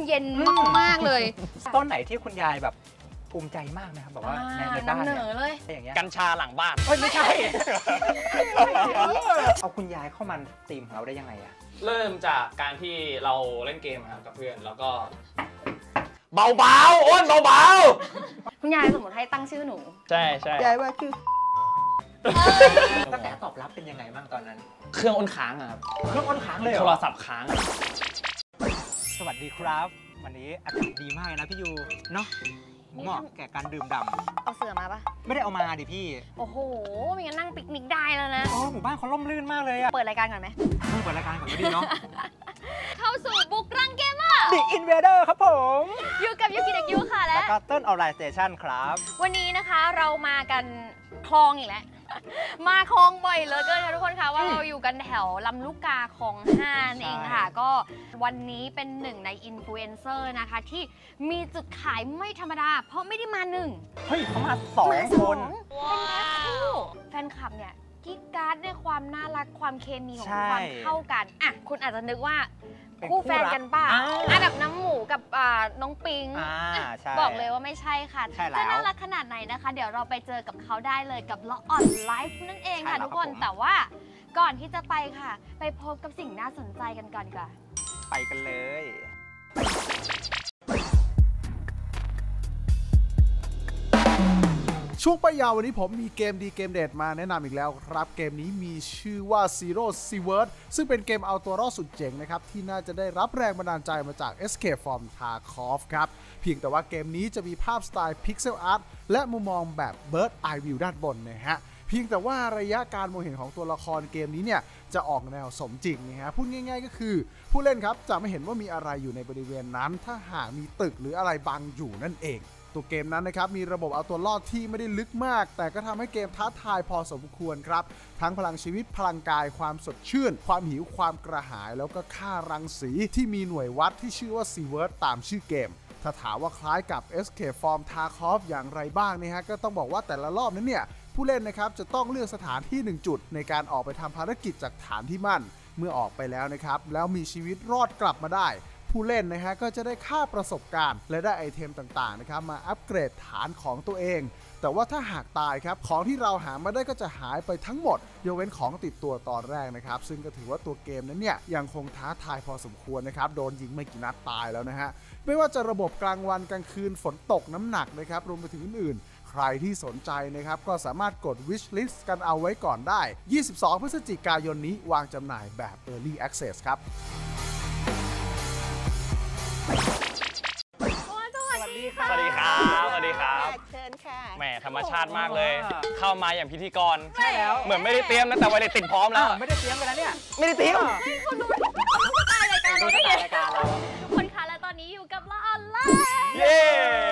เย็นมากๆเลยต้นไหนที่คุณยายแบบภูมิใจมากนะครับแบบว่าในบ้านเนี่ยเลยอย่างเงี้ยกัญชาหลังบ้านไม่ใช่เอาคุณยายเข้ามาทีมของเราได้ยังไงอะเริ่มจากการที่เราเล่นเกมครับกับเพื่อนแล้วก็เบาๆอ้นเบาๆคุณยายสมมติให้ตั้งชื่อหนูใช่ยายว่าชื่อกระแสตอบรับเป็นยังไงบ้างตอนนั้นเครื่องอ้นค้างครับเครื่องอ้นค้างเลยโทรศัพท์ค้างสวัสดีครับวันนี้อากาศดีมากนะพี่ยูเนาะเหมาะแก่การดื่มด่ำเอาเสือมาปะไม่ได้เอามาดิพี่โอ้โหมีกันนั่งปิกนิกได้แล้วนะโอ้หมู่บ้านเขาล่มลื่นมากเลยอะเปิดรายการก่อนไหมเปิดรายการก่อนก็ดีเนาะเข้าสู่บุกรังเกมอ่ะ The Invader ครับผมอยู่กับยูกิเด็กยูค่ะและก็ต้นออนไลน์สเตชันครับวันนี้นะคะเรามากันคลองอีกแล้วมาคลองบ่อยเลยก็ทุกคนคะว่าเราอยู่กันแถวลำลูกกาคลอง5เองค่ะก็วันนี้เป็นหนึ่งในอินฟลูเอนเซอร์นะคะที่มีจุดขายไม่ธรรมดาเพราะไม่ได้มา1 เฮ้ยเขามา2คนเป็นแพ็คคู่แฟนคลับเนี่ยกิ๊กการ์ดในความน่ารักความเคมีของความเข้ากันอ่ะคุณอาจจะนึกว่าคู่แฟนกันป่ะแบบน้ำหมูกับน้องปิงบอกเลยว่าไม่ใช่ค่ะจะน่ารักขนาดไหนนะคะเดี๋ยวเราไปเจอกับเขาได้เลยกับละอ่อนไลฟ์นั่นเองค่ะทุกคนแต่ว่าก่อนที่จะไปค่ะไปพบกับสิ่งน่าสนใจกันก่อนดีกว่าไปกันเลยช่วงป้ายยาววันนี้ผมมีเกมดีเกมเด็ดมาแนะนำอีกแล้วครับเกมนี้มีชื่อว่า Zero Seaward ซึ่งเป็นเกมเอาตัวรอดสุดเจ๋งนะครับที่น่าจะได้รับแรงบันดาลใจมาจาก Escape from Tarkov ครับเพียงแต่ว่าเกมนี้จะมีภาพสไตล์ Pixel Art และมุมมองแบบ Bird Eye View ด้านบนนะฮะเพียงแต่ว่าระยะการมองเห็นของตัวละครเกมนี้เนี่ยจะออกแนวสมจริงนะฮะพูดง่ายๆก็คือผู้เล่นครับจะไม่เห็นว่ามีอะไรอยู่ในบริเวณนั้นถ้าหากมีตึกหรืออะไรบังอยู่นั่นเองตัวเกมนั้นนะครับมีระบบเอาตัวรอดที่ไม่ได้ลึกมากแต่ก็ทำให้เกมท้าทายพอสมควรครับทั้งพลังชีวิตพลังกายความสดชื่นความหิวความกระหายแล้วก็ค่ารังสีที่มีหน่วยวัดที่ชื่อว่า Seaward ตามชื่อเกมถ้าถามว่าคล้ายกับ Escape from Tarkov อย่างไรบ้างนะฮะก็ต้องบอกว่าแต่ละรอบนั้นเนี่ยผู้เล่นนะครับจะต้องเลือกสถานที่1จุดในการออกไปทำภารกิจจากฐานที่มั่นเมื่อออกไปแล้วนะครับแล้วมีชีวิตรอดกลับมาได้ผู้เล่นนะฮะก็จะได้ค่าประสบการณ์และได้ไอเทมต่างๆนะครับมาอัปเกรดฐานของตัวเองแต่ว่าถ้าหากตายครับของที่เราหามาได้ก็จะหายไปทั้งหมดยกเว้นของติดตัวตอนแรกนะครับซึ่งก็ถือว่าตัวเกมนั้นเนี่ยยังคงท้าทายพอสมควรนะครับโดนยิงไม่กี่นัดตายแล้วนะฮะไม่ว่าจะระบบกลางวันกลางคืนฝนตกน้ำหนักนะครับรวมไปถึงอื่นๆใครที่สนใจนะครับก็สามารถกด wish list กันเอาไว้ก่อนได้22 พฤศจิกายนนี้วางจำหน่ายแบบ Early Access ครับสวัสดีครับสวัสดีครับเชิญค่ะแหมธรรมชาติมากเลยเข้ามาอย่างพิธีกรใช่แล้วเหมือนไม่ได้เตรียมนะแต่ว่าได้ติดพร้อมแล้วไม่ได้เตรียมไปแล้วเนี่ยไม่ได้เตรียมคนดูตายรายการเราได้ไงคนคะและตอนนี้อยู่กับละอ่อนไลฟ์เย้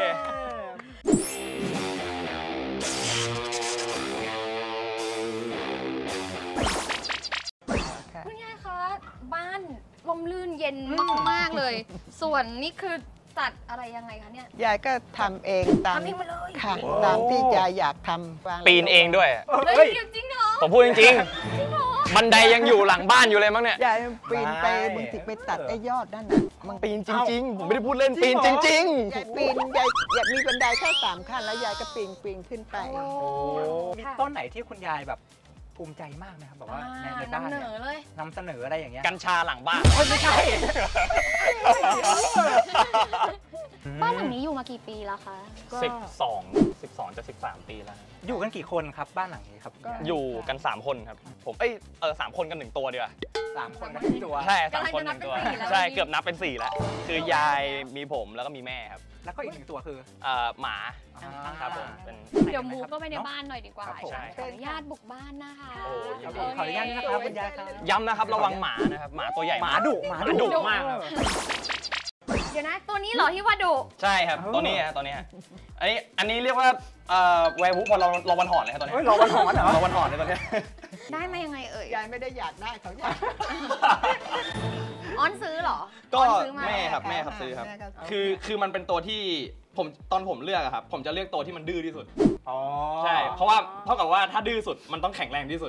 คุณยายคะบ้านลมลื่นเย็นมากๆเลยส่วนนี่คือตัดอะไรยังไงคะเนี่ยยายก็ทำเองตามค่ะตามที่ยายอยากทำปีนเองด้วยจริงเหรอผมพูดจริงๆบันไดยังอยู่หลังบ้านอยู่เลยมั้งเนี่ยยายปีนไปบางทีไปตัดไอ้ยอดนั่นน่ะมันปีนจริงๆผมไม่ได้พูดเล่นปีนจริงๆยายปีนยายอยากมีบันไดแค่3 ขั้นแล้วยายก็ปีนขึ้นไปมีต้นไหนที่คุณยายแบบภูมิใจมากนะครับแบบว่าในบ้านเนี่ยนำเสนออะไรอย่างเงี้ยกัญชาหลังบ้านไม่ใช่บ้านหลังนี้อยู่มากี่ปีแล้วคะ 12จะ13 ปีแล้วอยู่กันกี่คนครับบ้านหลังนี้ครับอยู่กัน3 คนครับผม3 คนกัน1 ตัวดีกว่า 3 คนกัน1 ตัวใช่3 คน1 ตัวใช่เกือบนับเป็น4แล้วคือยายมีผมแล้วก็มีแม่ครับแล้วก็อีก1 ตัวคือหมาครับผมเดี๋ยวมูก็ไปในบ้านหน่อยดีกว่าขออนุญาตบุกบ้านนะคะขออนุญาตนะครับคุณยายครับย้ำนะครับระวังหมานะครับหมาตัวใหญ่หมาดุมากเดี๋ยวนะตัวนี้เหรอที่ว่าดุใช่ครับตัวนี้ฮะตัวนี้อันนี้เรียกว่าแวร์วูฟพอเราวันหอนเลยครับตัวนี้เราวันหอนเหรอเราวันหอนเลยตัวนี้ได้มายังไงเอ่ยยายไม่ได้อยากได้เขาอยากอ้อนซื้อเหรอก็แม่ครับซื้อครับคือมันเป็นตัวที่ตอนผมเลือกครับผมจะเลือกตัวที่มันดื้อที่สุดใช่เพราะว่าเท่ากับว่าถ้าดื้อสุดมันต้องแข็งแรงที่สุด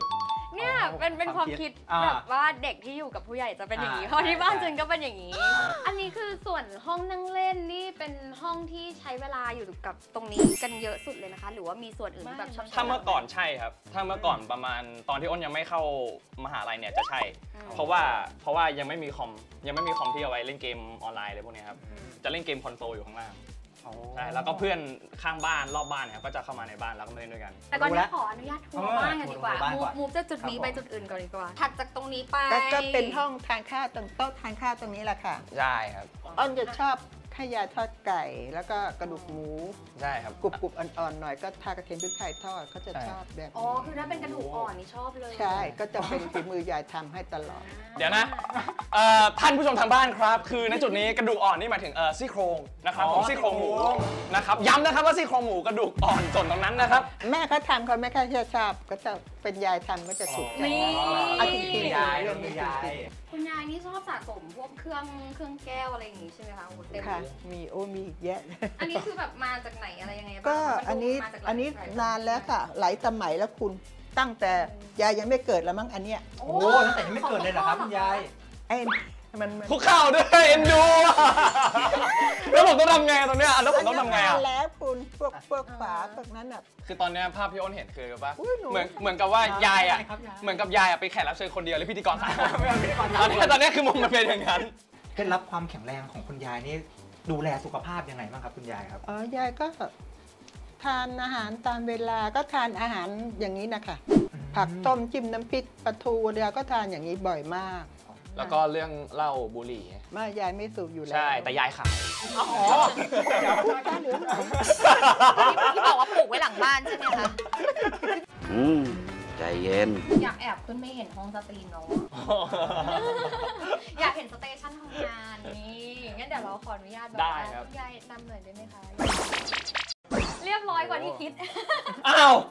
เนี่ยเป็นความคิดแบบว่าเด็กที่อยู่กับผู้ใหญ่จะเป็นอย่างนี้เพราะที่บ้านจึงก็เป็นอย่างนี้ อันนี้คือส่วนห้องนั่งเล่นนี่เป็นห้องที่ใช้เวลาอยู่กับตรงนี้กันเยอะสุดเลยนะคะหรือว่ามีส่วนอื่นแบบชอบถ้าเมื่อก่อนใช่ครับถ้าเมื่อก่อนประมาณตอนที่อ้นยังไม่เข้ามหาลัยเนี่ยจะใช่เพราะว่ายังไม่มีคอมที่เอาไว้เล่นเกมออนไลน์อะไรพวกนี้ครับจะเล่นเกมคอนโซลอยู่ข้างล่างใช่แล้วก็เพื่อนข้างบ้านรอบบ้านเนี่ยก็จะเข้ามาในบ้านแล้วก็มาเล่นด้วยกันแต่ก่อนนี้ขออนุญาตทัวร์บ้านกันดีกว่ามูฟจากจุดนี้ไปจุดอื่นก่อนดีกว่าถัดจากตรงนี้ไปก็เป็นห้องทานข้าวตรงโต๊ะทานข้าวตรงนี้แหละค่ะใช่ครับอ้นจะชอบให้ยายทอดไก่ แล้วก็กระดูกหมูใช่ครับกรุบๆอ่อนๆหน่อยก็ทากระเทียมพริกไทยทอดเขาจะชอบแบบอ๋อคือถ้าเป็นกระดูกอ่อนนี่ชอบเลยใช่ก็จะเป็นฝีมือยายทำให้ตลอดเดี๋ยวนะท่านผู้ชมทางบ้านครับคือในจุดนี้กระดูกอ่อนนี่หมายถึงซี่โครงนะครับผมซี่โครงหมูนะครับย้ำนะครับว่าซี่โครงหมูกระดูกอ่อนส่วนตรงนั้นนะครับแม่เขาทำเขาไม่ค่อยชอบก็จะเป็นยายทำก็จะถูกใจนี่เอาจริงๆยายเรื่องนี้จยายริงคุณยายนี่ชอบสะสมพวกเครื่องแก้วอะไรอย่างงี้ใช่ไหมคะโอ้โหเต็มๆค่ะ มีมีอีกแยะอันนี้คือแบบมาจากไหนอะไรยังไงบ้างก็มัอันนี้มาจากไหอันนี้นานแล้วค่ะ หลายสมัยแล้วคุณตั้งแต่ยายยังไม่เกิดแล้วมั้งอันเนี้ยโอ้ตั้งแต่ยังไม่เกิดเลยเหรอครับคุณยายไอ้มันคุกเข่าด้วยเอ็นดูแล้วผมต้องทำไงตรงเนี้ยแล้วผมต้องทำไงอ่ะนานแล้วคุณพวกฝาพวกนั้นอ่ะคือตอนเนี้ยภาพพี่อ้นเห็นคือว่าอุ๊ยหนูเหมือนกับว่ายายอ่ะใช่ครับยายเหมือนกับยายอ่ะไปแขกรับเชิญคนเดียวแล้วพิธีกรสามคนตอนเนี้ยคือมุมมันเป็นอย่างนั้นเคล็ดลับความแข็งแรงของคุณยายนี่ดูแลสุขภาพยังไงบ้างครับคุณยายครับยายก็ทานอาหารตามเวลาก็ทานอาหารอย่างนี้นะคะผักต้มจิ้มน้ำพริกปลาทูยายก็ทานอย่างนี้บ่อยมากแล้วก็เรื่องเหล้าบุหรี่ไม่ยายไม่สูบอยู่แล้วใช่แต่ยายขายพูดได้หรือเปล่าที่บอกว่าปลูกไว้หลังบ้านใช่ไหมคะใจเย็นอยากแอบขึ้นไม่เห็นห้องสตรีมเนาะ อยากเห็นสเตชันทำงานนี่งั้นเดี๋ยวเราขออนุญาตแบบได้ว่าครับคุณยายนำหน่อยได้ไหมคะ เรียบร้อยกว่าที่คิดอ้าว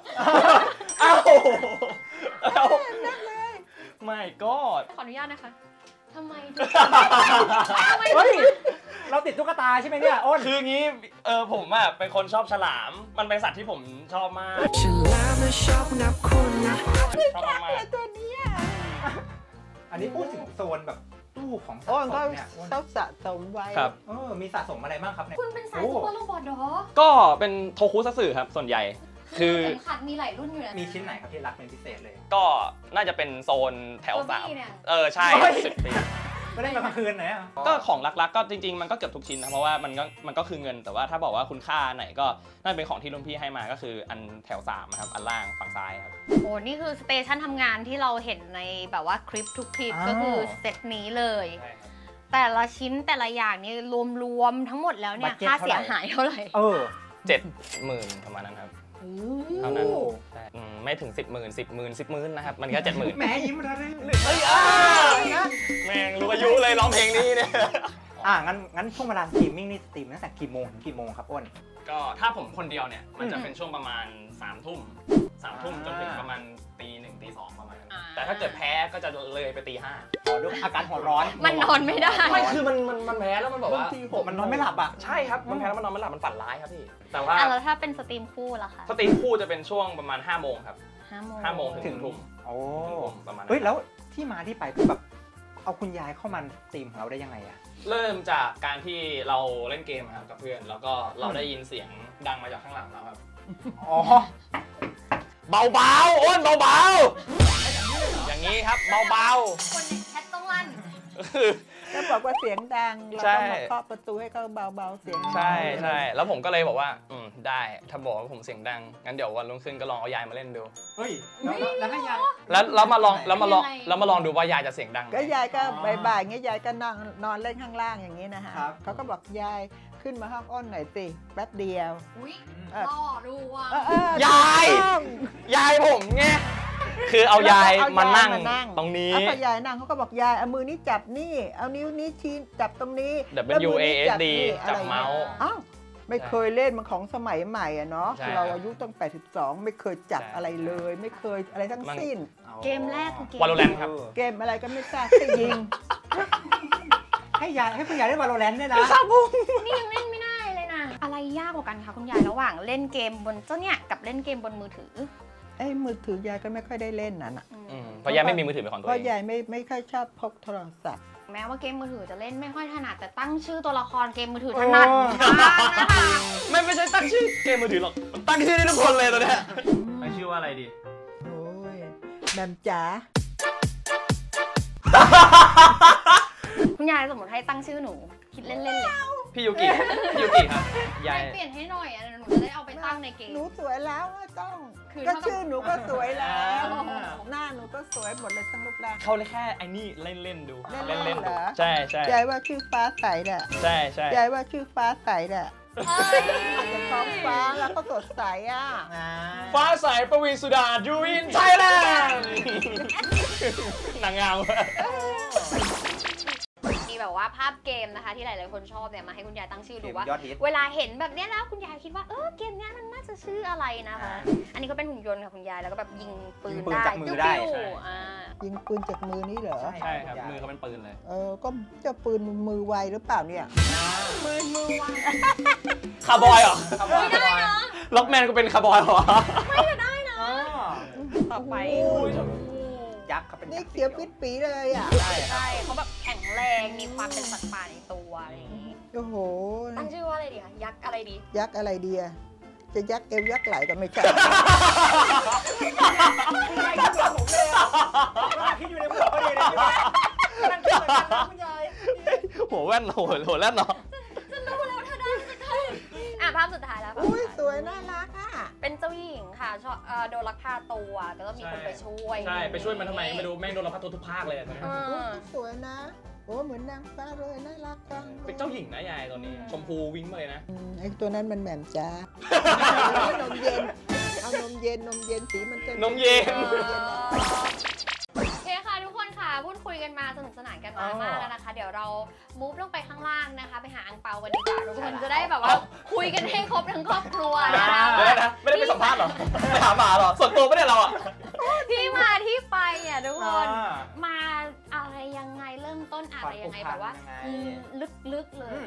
ไม่ก็ขออนุญาตนะคะทำไมเฮ้ย เราติดตุ๊กตาใช่ไหมเนี่ยอ้นคืองี้ผมอ่ะเป็นคนชอบฉลามมันเป็นสัตว์ที่ผมชอบมากฉลามนะชอบนับคุณนะชอบมากตัวนี้อันนี้พูดถึงโซนแบบตู้ของสะโอ้สก็มเนี่ยอ้นต้องสะสมไว้ครับมีสะสมอะไรบ้างครับเนี่ยคุณเป็นสายซุปเปอร์โรบอทเหรอก็เป็นโทคุซัตสึครับส่วนใหญ่ คือเข็มขัดมีหลายรุ่นอยู่นะมีชิ้นไหนครับที่รักเป็นพิเศษเลยก็น่าจะเป็นโซนแถวโคบี้ 3 เนี่ยใช่เฮ้ย 10 ปีไม่ได้มากลางคืนไหนอ่ะก็ของรักๆก็จริงๆมันก็เกือบทุกชิ้นนะเพราะว่ามันก็คือเงินแต่ว่าถ้าบอกว่าคุณค่าไหนก็น่าจะเป็นของที่รุ่นพี่ให้มาก็คืออันแถว3นะครับอันล่างฝั่งซ้ายครับโอ้นี่คือสเตชันทำงานที่เราเห็นในแบบว่าคลิปทุกคลิปก็คือเซตนี้เลยใช่ครับแต่ละชิ้นแต่ละอย่างนี่รวมๆทั้งหมดแล้วเนี่ยบัดเจ็ตค่าเท่าไหร่เสียหายเท่าไหร่ 70,000ประมาณนั้นครับเท่านั้นใช่ไม่ถึง 10,000นะครับมันก็70,000 แหมยิ้มระรื่นเฮ้ยแม่งรู้อายุเลยร้องเพลงนี้เนี่ยงั้นช่วงเวลาสตรีมมิ่งนี่สตรีมตั้งแต่กี่โมงถึงกี่โมงครับอ้นก็ถ้าผมคนเดียวเนี่ยมันจะเป็นช่วงประมาณ3 ทุ่มจนถึงประมาณตี 1 ตี 2ประมาณนั้นอ่าแต่ถ้าเกิดแพ้ก็จะเลยไปตี 5 ขอดูอาการหัวร้อนมันนอนไม่ได้ไม่คือมันแพ้แล้วมันแบบว่ามันนอนไม่หลับอ่ะใช่ครับมันแพ้แล้วมันนอนไม่หลับมันฝันร้ายครับพี่แต่ว่าแล้วถ้าเป็นสตรีมคู่ล่ะคะสตรีมคู่จะเป็นช่วงประมาณ5 โมงครับ 5 โมง 5 โมงถึง 1 ทุ่มโอ้ประมาณนั้นเฮ้ยแล้วที่มาที่ไปคือแบบเอาคุณยายเข้ามาสตรีมของเราได้ยังไงอ่ะเริ่มจากการที่เราเล่นเกมครับกับเพื่อนแล้วก็เราได้ยินเสียงดังมาจากข้างหลังเราครับอ๋อเบาๆอ้นเบาๆอย่างนี้ครับเบาคนในแชทต้องลั่นๆก็บอกว่าเสียงดังเราใช่ก็มาเคาะประตูให้เขาเบาๆเสียงใช่แล้วผมก็เลยบอกว่าได้ถ้าบอกว่าผมเสียงดังงั้นเดี๋ยววันรุ่งขึ้นก็ลองเอายายมาเล่นดูเฮ้ยแล้วให้ยายแล้วมาลองดูว่ายายจะเสียงดังไหมก็ยายก็บ่ายๆเงี้ยยายก็นอนเล่นข้างล่างอย่างนี้นะฮะเขาก็บอกยายขึ้นมาห้องอ้นหน่อยสิแป๊บเดียวอุ้ยเออล่อดูว่ะยายผมไงคือเอายายมานั่งตรงนี้เอาพอยายนั่งเขาก็บอกยายเอามือนี้จับนี่เอานิ้วนี้ชี้จับตรงนี้ W A S D จับเมาส์อ้าวไม่เคยเล่นมันของสมัยใหม่อะเนาะใช่เราอายุตั้ง82ไม่เคยจับใช่อะไรเลย ไม่เคยอะไรทั้งสิ้นเกมแรกคือเกม Valorant ครับเกมอะไรก็ไม่ทราบแค่ยิงให้คุณยายได้วาโลแรนต์ด้วยนะนี่ยังเล่นไม่ได้เลยนะ อะไรยากกว่ากันคะคุณยายระหว่างเล่นเกมบนเจ้าเนี่ยกับเล่นเกมบนมือถือไอ้มือถือยายก็ไม่ค่อยได้เล่นน่ะอืมเพราะยายไม่มีมือถือเป็นของตัวเพเอราะงยายไม่ค่อยชอบพกโทรศัพท์แม้ว่าเกมมือถือจะเล่นไม่ค่อยถนัดแต่ตั้งชื่อตัวละครเกมมือถือถนัดมากนะคะไม่ใช่ตั้งชื่อเกมมือถือหรอกมันตั้งชื่อได้ทุกคนเลยตอนเนี้ยตั้งชื่อว่าอะไรดีโอ้ยแมมจ๋าคุณยายสมมติให้ตั้งชื่อหนูคิดเล่นๆเลยพี่ยูกิครับยายเปลี่ยนให้หน่อยอ่ะหนูจะได้เอาไปตั้งในเกมหนูสวยแล้วอะต้องคือก็ถ้าชื่อหนูก็สวยแล้วอ๋อหน้าหนูก็สวยหมดเลยทั้งรูปร่างเขาเลยแค่ไอ้นี่เล่นดูเล่นๆดูเหรอใช่ยายว่าชื่อฟ้าใสแหละใช่ยายว่าชื่อฟ้าใสแหละเฮ้ยแต่ท้องฟ้าแล้วก็สดใสอ่ะฟ้าใสประวีณสุดาจูวินไทยแลนด์นางงามมีแบบว่าภาพเกมนะคะที่หลายๆคนชอบเนี่ยมาให้คุณยายตั้งชื่อดูว่ายอดฮิตเวลาเห็นแบบเนี้ยแล้วคุณยายคิดว่าเกมเนี้ยมันน่าจะชื่ออะไรนะคะอันนี้ก็เป็นหุ่นยนต์ค่ะคุณยายแล้วก็แบบยิงปืนยิงปืนได้จากมือได้ปิ้วๆใช่อ่ายิงปืนจากมือนี่เหรอใช่ครับมือเขาเป็นปืนเลยก็จะปืนมือไวหรือเปล่าเนี่ยมือวางคาร์บอยเหรอไม่ได้นะล็อกแมนก็เป็นคาร์บอยเหรอไม่ได้นะต่อไปยักษ์เขาเป็นนี่ยักษ์เขียวปิดปีเลยอ่ะใช่เขาแบบแข็งแรงมีความเป็นสัตว์ป่าในตัวอะไรอย่างนี้โอ้โหตั้งชื่อว่าอะไรดีคะยักษ์อะไรดียักษ์อะไรดีอะจะยักษ์เอวยักษ์ไหลก็ไม่ใช่คิดอยู่ในหัวพอดีเลยใช่ไหมนั่งคิดเหมือนกันนะคุณยายหัวแว่นหัวแว่นเนาะฉันรู้แล้วเธอได้สักทีภาพสุดท้ายแล้วอุ้ยสวยน่ารักอ่ะเป็นเจ้าหญิงค่ะชอบโดนลักพาตัวก็ต้องมีคนไปช่วยใช่ไปช่วยมันทำไมไม่รู้แม่งโดนเราพัดตัวทุกภาคเลยเออสวยนะโอ้เหมือนนางฟ้าเลยน่ารักจังเป็นเจ้าหญิงนะยายตอนนี้ชมพูวิ่งมาเลยนะไอ้ตัวนั้นมันแหม่มจ้า นมเย็นเอานมเย็นสีมันจะนมเย็นโอเคค่ะทุกคนค่ะพูดคุยกันมาสนุกสนานกันมามากแล้วนะคะ เดี๋ยวเรามูฟลงไปข้างล่างนะคะ ไปหาอังเปากันดีกว่าทุกคนจะได้แบบว่าคุยกันให้ครบทั้งครอบครัวนะคะเดี๋ยวนะไม่ได้ไปสัมภาษณ์หรอไปหาหมาหรอส่วนตัวไม่ได้เราอ่ะที่มาที่ไปเนี่ยทุกคนมาอะไรยังไงเริ่มต้นอะไรยังไงแบบว่าลึกๆเลย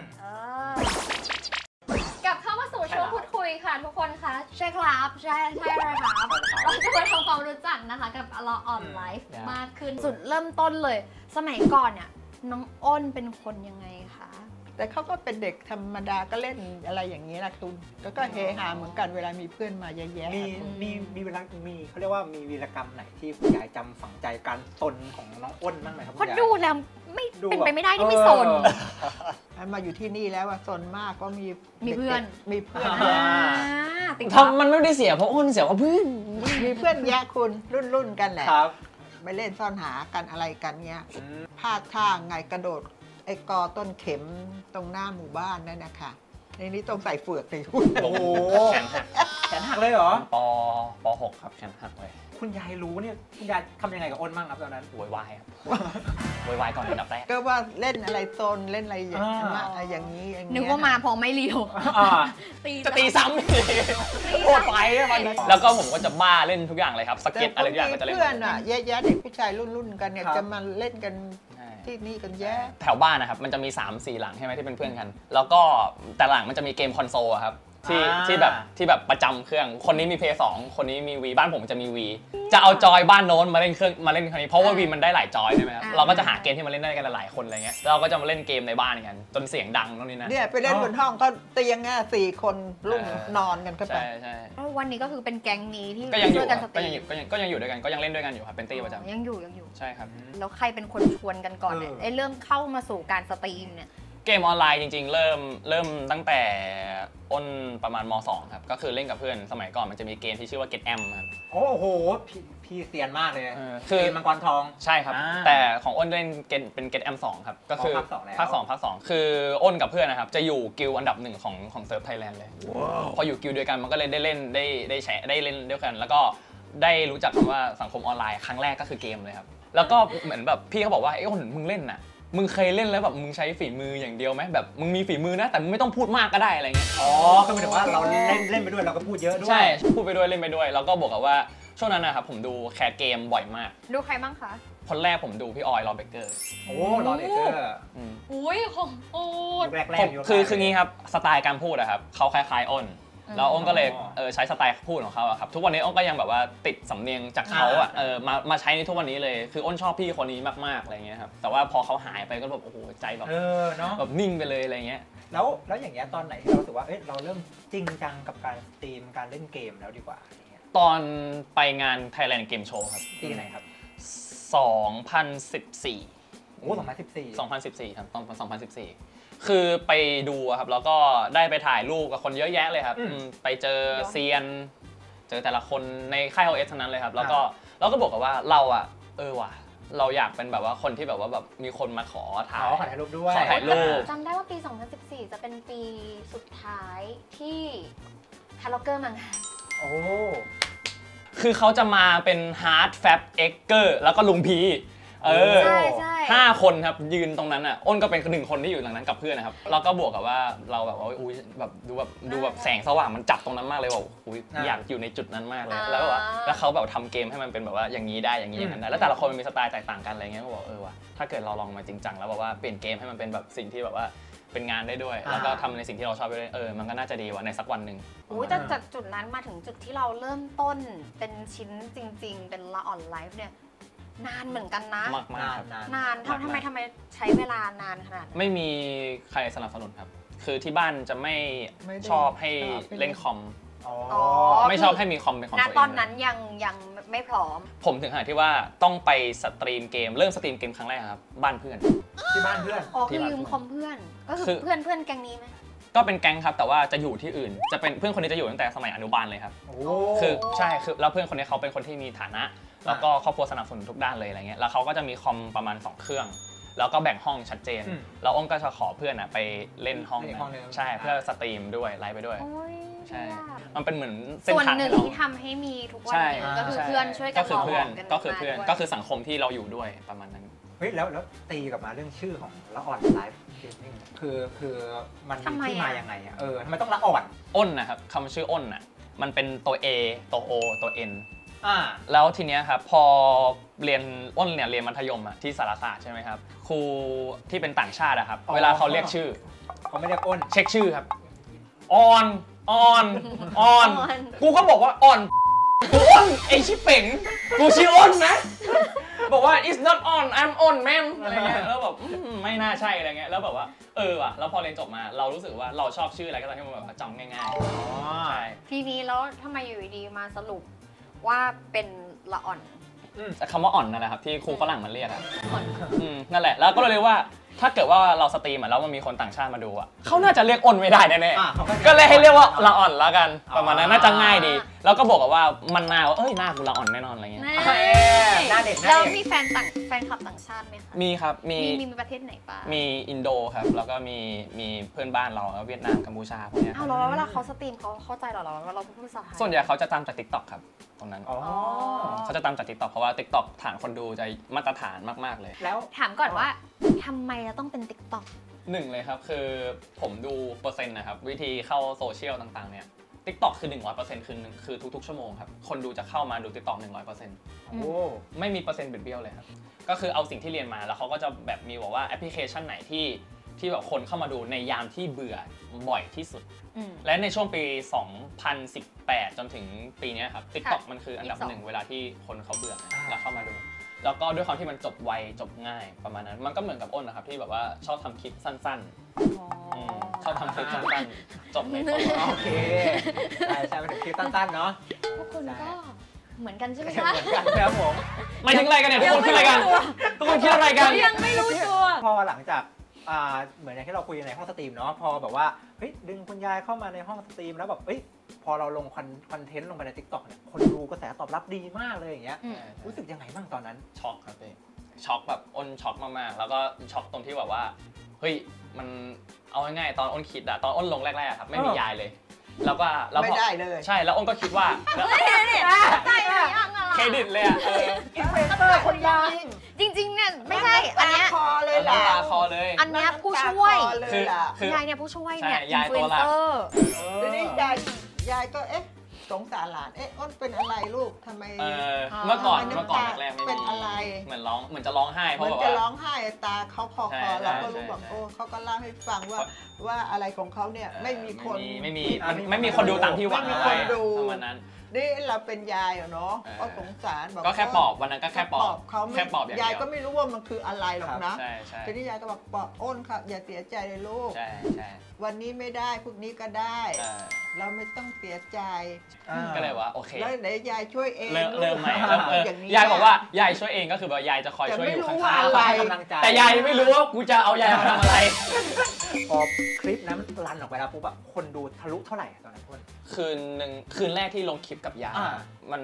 กลับเข้ามาสู่ช่วงพูดคุยค่ะทุกคนคะใช่ครับใช่เลยครับเราจะมาทำความรู้จักนะคะกับเราออนไลฟ์มากขึ้นจุดเริ่มต้นเลย สมัยก่อนเนี่ยน้องอ้นเป็นคนยังไงคะแต่เขาก็เป็นเด็กธรรมดาก็เล่นอะไรอย่างนี้นะคุณแล้วก็เฮฮาเหมือนกันเวลามีเพื่อนมาเยอะแยะมีเวลามีเขาเรียกว่ามีวีรกรรมไหนที่คุณยายจำฝังใจการซนของน้องอ้นบ้างไหมครับเพคุณราะยายดูแล้วไม่เป็นไปไม่ได้ที่ไม่สนมาอยู่ที่นี่แล้วว่าสนมากก็มีมีเพื่อนมีเพื่อนติดทำมันไม่ได้เสียเพราะอ้นเสียเพราะเพื่อนมีเพื่อนแยะคุณรุ่นกันแหละครับไปเล่นซ่อนหากันอะไรกันเงี้ยพลาดท่าไงกระโดดไอ้กอต้นเข็มตรงหน้าหมู่บ้านนั่นนะคะในนี้ต้องใส่เฟือกเลยคุณโอ้โหแขนหักแขนหักเลยเหรอป .6 ครับแขนหักเลยคุณยายรู้เนี่ยคุณยายทำยังไงกับอ้นบ้างครับตอนนั้นโวยวายครับโวยวายก่อนอันดับแรกก็ว่าเล่นอะไรโซนเล่นอะไรอย่างนี้อย่างนี้นึกว่ามาพอไม่เลียวจะตีซ้ำอีกโคตรไปอะมันแล้วก็ผมก็จะบ้าเล่นทุกอย่างเลยครับสแต่เก็ตอะไรทุกอย่างก็จะเล่นเพื่อนอ่ะแยะๆเด็กผู้ชายรุ่นกันเนี่ยครับจะมาเล่นกันที่นี่กันแย่แถวบ้านนะครับมันจะมี 3-4 หลังใช่ไหมที่เป็นเพื่อนกัน แล้วก็แต่หลังมันจะมีเกมคอนโซลอะครับที่แบบประจำเครื่องคนนี้มี PS2 คนนี้มี V บ้านผมจะมี V จะเอาจอยบ้านโน้นมาเล่นเครื่องมาเล่นครั้นี้เพราะว่า V มันได้หลายจอยใช่ไหมครับเราก็จะหาเกมที่มาเล่นได้กันหลายคนอะไรเงี้ยเราก็จะมาเล่นเกมในบ้านกันจนเสียงดังตรงนี้นะเนี่ยไปเล่นบนห้องก็เตียงอ่ะ4 คนรุ่นนอนกันก็ไปใช่วันนี้ก็คือเป็นแก๊งนี้ที่ก็ยังอยู่ช่วยกันสก็ตรียังอยู่ก็ยังอยู่ด้วยกันก็ยังเล่นด้วยกันอยู่ครับเป็นตี้ประจำยังอยู่ใช่ครับแล้วใครเป็นคนชวนกันก่อนเนี่ยไอ้เรื่องเข้ามาสู่การสตรีมเนี่ยเกมออนไลน์จริงๆ เริ่มตั้งแต่อ้นประมาณม.2 ครับก็คือเล่นกับเพื่อนสมัยก่อนมันจะมีเกมที่ชื่อว่า Get Am ครับโอ้โหพี่เซียนมากเลยคือเกมมังกรทองใช่ครับ แต่ของอ้นเล่นเป็น Get Am 2 ครับก็คือภาคสองแล้วภาค 2คืออ้นกับเพื่อนนะครับจะอยู่กิลด์อันดับ1ของเซิร์ฟไทยแลนด์เลยพออยู่กิลด์ด้วยกันมันก็เลยได้เล่นได้แชร์ได้เล่นด้วยกันแล้วก็ได้รู้จักคำว่าสังคมออนไลน์ครั้งแรกก็คือเกมเลยครับแล้วก็เหมือนแบบพี่เขาบอกว่าไอ้อ้นมึงเล่นน่ะมึงเคยเล่นแล้วแบบมึงใช้ฝีมืออย่างเดียวไหมแบบมึงมีฝีมือนะแต่มึงไม่ต้องพูดมากก็ได้อะไรเงี้ยอ๋อคือหมายถึงว่าเราเล่นไปด้วยเราก็พูดเยอะด้วยใช่พูดไปด้วยเล่นไปด้วยแล้วก็บอกกับว่าช่วงนั้นนะครับผมดูแคสเกมบ่อยมากดูใครบ้างคะคนแรกผมดูพี่ออยลอเบเกอร์โอ้รอเดเกอร์อุ้ยของโอ้แรกๆอยู่คืองี้ครับสไตล์การพูดอะครับเขาคล้ายๆอ้นแล้วอ้นก็เลยใช้สไตล์พูดของเขาอะครับทุกวันนี้อ้นก็ยังแบบว่าติดสำเนียงจากเขาอะมาใช้ในทุกวันนี้เลยคืออ้นชอบพี่คนนี้มากๆอะไรเงี้ยครับแต่ว่าพอเขาหายไปก็แบบโอ้โหใจแบบเนาะแบบนิ่งไปเลยอะไรเงี้ยแล้วอย่างเงี้ยตอนไหนที่เรารู้สึกว่าเราเริ่มจริงจังกับการสตรีมการเล่นเกมแล้วดีกว่าตอนไปงาน Thailand Game Show ครับปีไหนครับ 2014 โอ้2014 ครับตอน2014คือไปดูครับแล้วก็ได้ไปถ่ายรูปกับคนเยอะแยะเลยครับไปเจอเซียนเจอแต่ละคนในค่าย OS ทั้งนั้นเลยครับแล้วก็บอกกับว่าเราอะว่ะเราอยากเป็นแบบว่าคนที่แบบว่าแบบมีคนมาขอถ่ายรูปด้วยถ่ายรูปจำได้ว่าปี2014จะเป็นปีสุดท้ายที่ฮาร์ล็อกเกอร์มางานโอ้คือเขาจะมาเป็นฮาร์ดแฟบเอ็กเกอร์แล้วก็ลุงพีใช่ 5 คนครับยืนตรงนั้นอ่ะอ้นก็เป็น1 คนที่อยู่ตรงนั้นกับเพื่อนนะครับแล้วก็บวกกับว่าเราแบบว่าอุ้ยแบบดูแบบแสงสว่างมันจับตรงนั้นมากเลยว่าอุ้ยอยากอยู่ในจุดนั้นมากเลยแล้วเขาแบบทำเกมให้มันเป็นแบบว่าอย่างนี้ได้อย่างนี้อย่างนั้นได้แล้วแต่ละคนมันมีสไตล์แตกต่างกันอะไรเงี้ยก็บอกว่ะถ้าเกิดเราลองมาจริงจังแล้วแบบว่าเปลี่ยนเกมให้มันเป็นแบบสิ่งที่แบบว่าเป็นงานได้ด้วยแล้วก็ทำในสิ่งที่เราชอบไปด้วยมันก็น่าจะดีว่ะในสักวันหนึ่งแต่จากจุดนั้นมาถึงจุดที่เราเริ่มต้นเป็นชิ้นจริงๆเป็นละอ่อนไลฟ์เนี่ยนานเหมือนกันนะมากนานทำไมใช้เวลานานขนาดไม่มีใครสนับสนุนครับคือที่บ้านจะไม่ชอบให้เล่นคอมไม่ชอบให้มีคอมเป็นของตัวเองตอนนั้นยังไม่พร้อมผมถึงขนาดที่ว่าต้องไปสตรีมเกมเริ่มสตรีมเกมครั้งแรกครับบ้านเพื่อนที่บ้านเพื่อนคือยืมคอมเพื่อนก็คือเพื่อนแก๊งนี้ไหมก็เป็นแก๊งครับแต่ว่าจะอยู่ที่อื่นจะเป็นเพื่อนคนนี้จะอยู่ตั้งแต่สมัยอนุบาลเลยครับคือใช่คือแล้วเพื่อนคนนี้เขาเป็นคนที่มีฐานะแล้วก็ครอบครัวสนับสนุนทุกด้านเลยอะไรเงี้ยแล้วเขาก็จะมีคอมประมาณ2 เครื่องแล้วก็แบ่งห้องชัดเจนแล้วอ้นก็จะขอเพื่อนไปเล่นห้องใช่เพื่อสตรีมด้วยไลฟ์ไปด้วยใช่มันเป็นเหมือนส่วนหนึ่งที่ทำให้มีทุกวันนี้ก็คือเพื่อนช่วยกันก็คือสังคมที่เราอยู่ด้วยประมาณนั้นเฮ้ยแล้วตีกลับมาเรื่องชื่อของละอ่อนไลฟ์เกมมิ่งคือมันมีที่มายังไงอ่ะทำไมต้องละอ่อนอ้นนะครับคำชื่ออ้นน่ะมันเป็นตัว A ตัว O ตัว N แล้วทีเนี้ยครับพอเรียนอ้นเนี่ยเรียนมัธยมที่สารศาสตร์ใช่ไหมครับครูที่เป็นต่างชาติอะครับเวลาเขาเรียกชื่อเขาไม่เรียกอ้นเช็คชื่อครับออนกูก็บอกว่าอ่อนกูอ้นไอชิเป่งกูชื่ออ้นนะบอกว่า it's not on I'm on man อะไรเงี้ยแล้วแบบไม่น่าใช่อะไรเงี้ยแล้วแบบว่าว่ะแล้วพอเรียนจบมาเรารู้สึกว่าเราชอบชื่ออะไรก็ตามที่มันแบบจำง่ายๆใช่ทีนี้แล้วทำไมอยู่ดีมาสรุปว่าเป็นละอ่อนคำว่าอ่อนนั่นแหละครับที่ครูฝรั่งมันเรียกอะนั่นแหละแล้วก็เลยว่าถ้าเกิดว่าเราสตรีมแล้วมันมีคนต่างชาติมาดูอะเขาน่าจะเรียกอ้นไม่ได้แน่ๆก็เลยให้เรียกว่าละอ่อนแล้วกันประมาณนั้นน่าจะง่ายดีแล้วก็บอกกับว่ามันหน้าว่าหน้ากูละอ่อนแน่นอนอะไรเงี้ยหน้าเด็กแล้วมีแฟนคลับต่างชาติไหมคะมีครับมีประเทศไหนป่ะมีอินโดครับแล้วก็มีเพื่อนบ้านเราเวียดนามกัมพูชาพวกนี้แล้วเวลาเขาสตรีมเขาเข้าใจเราว่าเราพูดภาษาไทยส่วนใหญ่เขาจะตามจาก TikTok ครับตรงนั้นเขาจะตามจาก TikTok เพราะว่า TikTok ฐานคนดูจะมาตรฐานมากๆเลยแล้วถามก่อนว่าทำไมเราต้องเป็น TikTok 1เลยครับคือผมดูเปอร์เซ็นต์นะครับวิธีเข้าโซเชียลต่างๆเนี่ย TikTok คือ 100% คือทุกๆชั่วโมงครับคนดูจะเข้ามาดู TikTok 100%โอ้ไม่มีเปอร์เซ็นต์เบี้ยวเลยครับก็คือเอาสิ่งที่เรียนมาแล้วเขาก็จะแบบมีบอกว่าแอปพลิเคชันไหนที่แบบคนเข้ามาดูในยามที่เบื่อบ่อยที่สุดและในช่วงปี 2018 จนถึงปีนี้ครับ TikTok มันคืออันดับ 1เวลาที่คนเขาเบื่อแล้วเข้ามาดูแล้วก็ด้วยความที่มันจบไวจบง่ายประมาณนั้นมันก็เหมือนกับอ้นนะครับที่แบบว่าชอบทำคลิปสั้นๆชอบทำคลิปสั้นๆจบในตัวโอเคใช่เป็นคลิปสั้นๆเนาะพวกคุณก็เหมือนกันใช่ไหมคะเหมือนกันครับผมไม่ถึงอะไรกันเนี่ยทุกคนคิดอะไรกันทุกคนคิดอะไรกันยังไม่รู้ตัวพอหลังจากเหมือนอย่างที่เราคุยในห้องสตรีมเนาะพอแบบว่าเฮ้ยดึงคุณยายเข้ามาในห้องสตรีมแล้วแบบพอเราลงคอนเทนต์ลงไปใน TikTok เนี่ยคนดูกระแสตอบรับดีมากเลยอย่างเงี้ยรู้สึกยังไงบ้างตอนนั้นช็อกครับพี่ช็อกแบบอ้นช็อกมากๆแล้วก็ช็อกตรงที่แบบว่าเฮ้ยมันเอาง่ายๆตอนอ้นคิดอะตอนอ้นลงแรกๆครับไม่มียายเลยแล้วก็ไม่ได้เลยใช่แล้วอ้นก็คิดว่าเครดิตเลยอะอินฟลูเอนเซอร์คนดังจริงๆเนี่ยไม่ใช่อันเนี้ยคอเลยแหละคอเลยอันเนี้ยผู้ช่วยคือยายเนี่ยผู้ช่วยเนี่ยอินฟลูเอนเซอร์ทีนี้ยายก็สงสารหลานอ้นเป็นอะไรลูกทำไมเมื่อก่อนทำไมเมื่อน้ำก่อนตาแรกๆไม่เป็นมีอะไรเหมือนจะร้องไห้เพเหมืราะอนแบบจะว่าร้องไห้ตาเขาคอใช่เราก็ใช่รู้บอกใช่โอ้เขาก็เล่าให้ฟังว่าอะไรของเขาเนี่ยไม่มีคนไม่มีคนดูตามที่หวังไม่มีเอาคไว้นดูประมาณนั้นนี่เราเป็นยายอะเนาะก็สงสารบอกก็แค่ปอบวันนั้นก็แค่ปอบเขาไม่แค่ปอบอย่างเดียายยวก็ไม่รู้ว่ามันคืออะไรหรอกนะใช่ใช่ทีนี้ยายก็บอกปอบอ้นค่ะอย่าเสียใจเลยลูกใช่ใช่วันนี้ไม่ได้พรุ่งนี้ก็ได้ เราไม่ต้องเสียใจก็เลยว่าโอเคแล้วไหนยายช่วยเองเริ่มใหม่ลูกเริ่มอย่างนี้ยายบอกว่ายายช่วยเองก็คือแบบยายจะคอยช่วยอยู่ข้างแต่ไม่รู้ว่าอะไรให้กำลังใจๆแต่ยายไม่รู้ว่ากูจะเอายายมาทำอะไรพอคลิปนั้นรันออกไปแล้วปุ๊บอะคนดูทะลุเท่าไหร่ตอนนั้นทุนคืนแรกที่ลงคลิปกับยายอ่ามัน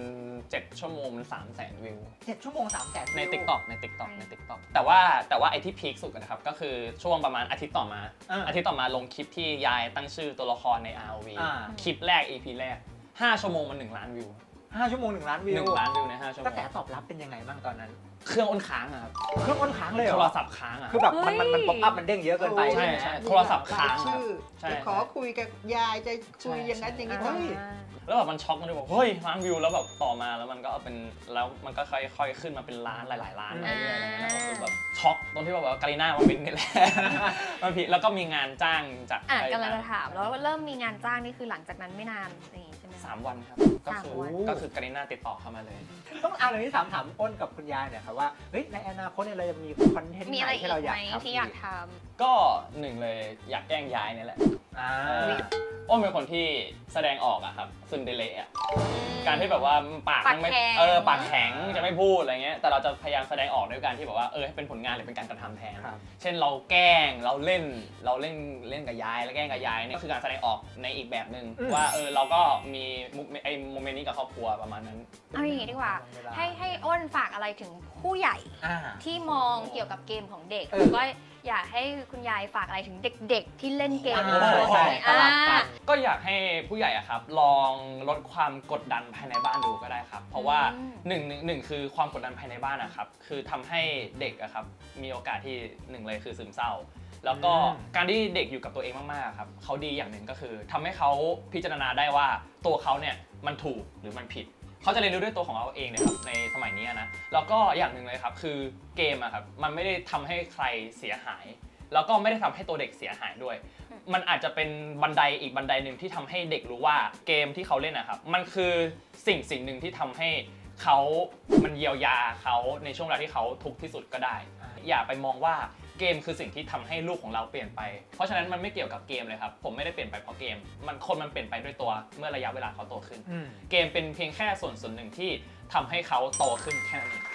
7 ชั่วโมงมัน 300,000 วิว 7 ชั่วโมง 300,000 ใน TikTok ใน TikTok แต่ว่าไอที่พีคสุดนะครับก็คือช่วงประมาณอาทิตย์ต่อมาอาทิตย์ต่อมาลงคลิปที่ยายตั้งชื่อตัวละครใน ROV คลิปแรก EP แรก 5 ชั่วโมงมัน1 ล้านวิว 5 ชั่วโมง 1 ล้านวิว 1 ล้านวิวใน 5 ชั่วโมกระงแสตอบรับเป็นยังไงบ้างตอนนั้นเครื่องอ้นค้างอะครับเครื่องอ้นค้างเลยเหรโทอรศัพท์ค้างอะคือแบบมันป๊อปอัพมันเด้งเยอะเกินไปใช่ใช่โทรศัพท์ค้างชื่อใช่จะขอคุยกับยายจะคุยอย่างนั้นอย่างนี้ใช่เฮ้ยแล้วแบบมันช็อกมันเลยบอกเฮ้ยล้านวิวแล้วแบบต่อมาแล้วมันก็เป็นแล้วมันก็ค่อยๆขึ้นมาเป็นล้านหลายๆล้านอะไรเงี้ยนะก็คือแบบช็อกตรงที่ว่าการีน่ามาเป็นนี่แหละ มันผิดแล้วก็มีงานจ้างจากกำลังจะถามแล้วเริ่มมีงานจ้างนี่คือหลังจากนั้นไม่นานอย่างงี้ใช่ไหมคะ 3 วันครับก็คือ 3 วันก็คือการีน่าติดต่อเข้ามาเลยต้องเอาเลยที่ถามอ้นกับคุณยายเนี่ยครับว่าเฮ้ยในอนาคตเนี่ยเราจะมีคอนเทนต์มีไหอะไรนอีกที่เราอยากไหมทำที่อยากทก็หนึ่งเลยอยากแกล้งยายเนี่ยแหละอ่าอ้นเป็นคนที่แสดงออกอะครับซึนเดเลอะำการที่แบบว่าปากไม่ปากแข็งปากแข็งจะไม่พูดอะไรเงี้ยแต่เราจะพยายามแสดงออกด้วยการที่แบบว่าให้เป็นผลงานหรือเป็นการกระทำแทนครับเช่นเราแกล้งเราเล่นกับยายแล้วแกล้งกับยายเนี่ยก็คือการแสดงออกในอีกแบบหนึ่งว่าเราก็มีโมเมนต์นี้กับครอบครัวประมาณนั้นเอาอย่างนี้ดีกว่า ให้อ้นฝากอะไรถึงผู้ใหญ่อ่าที่มองเกี่ยวกับเกมของเด็กเออหรือว่าอยากให้คุณยายฝากอะไรถึงเด็กๆ ที่เล่นเกมอ่าอยู่ใช่อ่าก็อยากให้ผู้ใหญ่อะครับลองลดความกดดันภายในบ้านดูก็ได้ครับ เพราะว่าหนึ่งคือความกดดันภายในบ้านนะครับคือทำให้เด็กอะครับมีโอกาสที่หนึ่งเลยคือซึมเศร้า แล้วก็การที่เด็กอยู่กับตัวเองมากๆครับเขาดีอย่างหนึ่งก็คือทำให้เขาพิจารณาได้ว่าตัวเขาเนี่ยมันถูกหรือมันผิดเขาจะเรียนรู้ด้วยตัวของเขาเองเนี่ยครับในสมัยนี้นะแล้วก็อย่างหนึ่งเลยครับคือเกมอะครับมันไม่ได้ทำให้ใครเสียหายแล้วก็ไม่ได้ทำให้ตัวเด็กเสียหายด้วย มันอาจจะเป็นบันไดอีกบันไดหนึ่งที่ทำให้เด็กรู้ว่าเกมที่เขาเล่นนะครับมันคือสิ่งหนึ่งที่ทำให้มันเยียวยาเขาในช่วงเวลาที่เขาทุกข์ที่สุดก็ได้ อย่าไปมองว่าเกมคือสิ่งที่ทำให้ลูกของเราเปลี่ยนไปเพราะฉะนั้นมันไม่เกี่ยวกับเกมเลยครับผมไม่ได้เปลี่ยนไปเพราะเกมมันเปลี่ยนไปด้วยตัวเมื่อระยะเวลาเขาโตขึ้น เกมเป็นเพียงแค่ส่วนหนึ่งที่ทำให้เขาโตขึ้นแค่นั้นเอง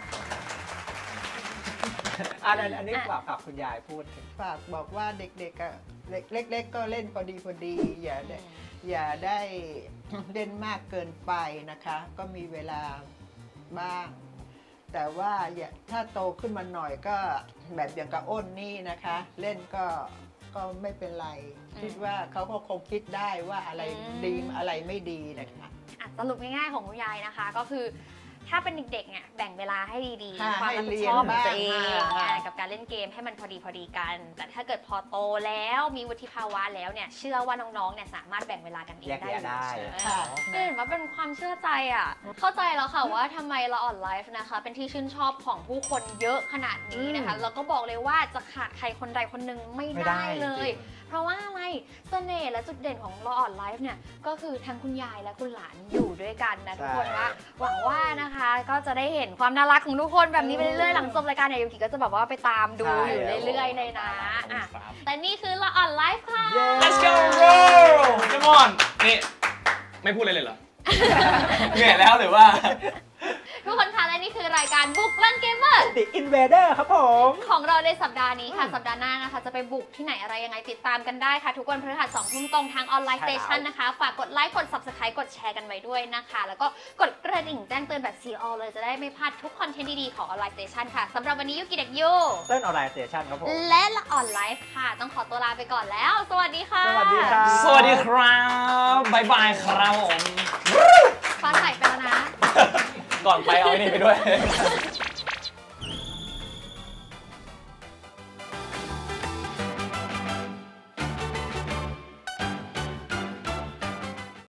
อันนี้ฝากคุณยายพูดถึงฝากบอกว่าเด็กๆอะเล็กๆก็เล่นพอดีอย่าได้เล่นมากเกินไปนะคะ ก็มีเวลาบ้าง แต่ว่าถ้าโตขึ้นมาหน่อยก็แบบอย่างกับอ้นนี่นะคะ เล่นก็ไม่เป็นไร คิดว่าเขาก็คงคิดได้ว่าอะไรดีอะไรไม่ดีนะคะสรุปง่ายๆของคุณยายนะคะก็คือถ้าเป็นเด็กๆเนี่ยแบ่งเวลาให้ดีค่ะๆความรับผิดชอบของตัวเองให้เรียนบ้างกับการเล่นเกมให้มันพอดีกัน แต่ถ้าเกิดพอโตแล้วมีวุฒิภาวะแล้วเนี่ยเชื่อว่าน้องๆเนี่ยสามารถแบ่งเวลากันเองแยกได้แยะได้ค่ะเห็นว่าเป็นความเชื่อใจอ่ะเข้าใจแล้วค่ะว่าทำไมละอ่อนไลฟ์นะคะเป็นที่ชื่นชอบของผู้คนเยอะขนาดนี้นะคะแล้วก็บอกเลยว่าจะขาดใครคนใดคนหนึ่งไม่ได้เลย เพราะว่าอะไรเสน่ห์และจุดเด่นของละอ่อนไลฟ์เนี่ยก็คือทั้งคุณยายและคุณหลานอยู่ด้วยกันนะทุกคนว่าหวังว่านะคะก็จะได้เห็นความน่ารักของทุกคนแบบนี้ไปเรื่อยๆหลังจบรายการเนี่ยยูกิก็จะแบบว่าไปตามดูอยู่เรื่อยๆเลยนะอ่ะแต่นี่คือละอ่อนไลฟ์ค่ะ Let's go roll come on นี่ไม่พูดเลยเหรอ เหนื่อยแล้วหรือว่าทุกคนคะและนี่คือรายการบุกลั่นเกมเมอร์ The Invader ครับผมของเราในสัปดาห์นี้ค่ะสัปดาห์หน้านะคะจะไปบุกที่ไหนอะไรยังไงติดตามกันได้ค่ะ ทุกวันพฤหัส 2 ทุ่มตรงทางออนไลน์สเตชันนะคะฝากกดไลค์กด Subscribe กดแชร์กันไว้ด้วยนะคะแล้วก็กดกระดิ่งแจ้งเตือนแบบซีออเลยจะได้ไม่พลาดทุกคอนเทนต์ดีๆของออนไลน์สเตชันค่ะสำหรับวันนี้ยูกิเด็กยูเต้นออนไลน์สเตชันครับผมและละอ่อนไลฟ์ค่ะต้องขอตัวลาไปก่อนแล้ว สวัสดีค่ะสวัสดีครับสวัสดีครับบ๊ายบายครับผมฟ้าใสไปแล้วนะก่อนไปเอาไอ้นี่ไปด้วย